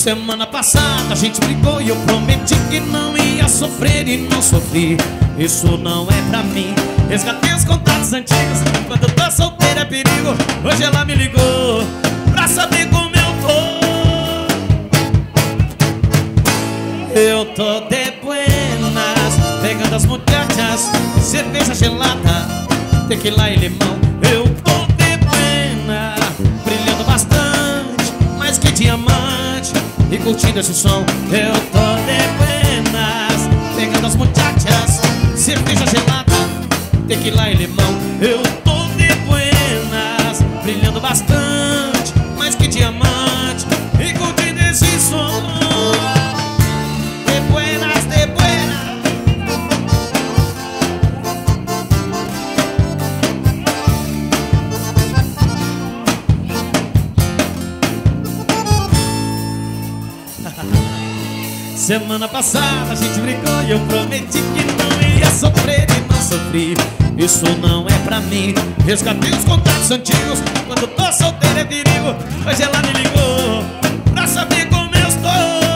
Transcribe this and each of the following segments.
Semana passada a gente brigou e eu prometi que não ia sofrer e não sofri. Isso não é pra mim. Resgatei os contatos antigos. Quando eu tô solteiro é perigo. Hoje ela me ligou pra saber como eu tô. Eu tô de buenas, pegando as muchachas, cerveja gelada, tequila e limão. Eu tô de buena, brilhando bastante, mais que diamante, e curtindo esse som. Eu tô de buenas, pegando as muchachas, cerveja gelada, tequila e limão. Eu tô de buenas, brilhando bastante, mais que diamante, e curtindo esse som. De buenas, de buenas. Semana passada a gente brigou e eu prometi que não ia sofrer e não sofri. Isso não é pra mim. Resgatei os contatos antigos. Quando tô solteiro é perigo. Hoje ela me ligou pra saber como eu estou.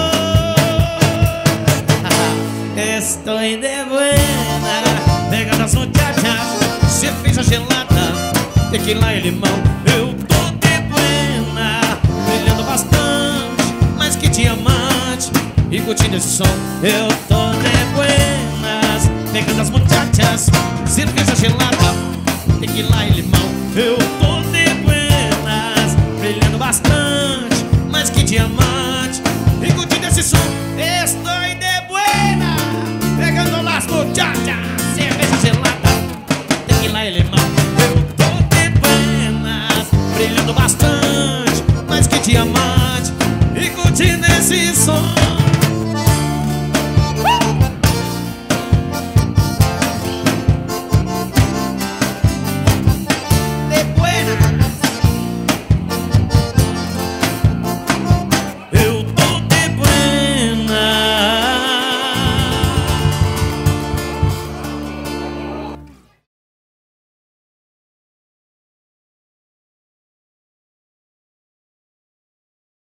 Estou de buena, pegando as muchachas, cerveja gelada, tequila e limão. Eu tô de buena, brilhando bastante, mais que diamante, e curtindo esse som. Eu tô de buenas, pegando as muchachas, cerveja gelada, tequila e limão. Eu tô de buenas, brilhando bastante, mais que diamante, e curtindo esse som. Estou de buena, pegando as muchachas, cerveja gelada, tequila e limão. Eu tô de buenas, brilhando bastante, mais que diamante, e curtindo esse som.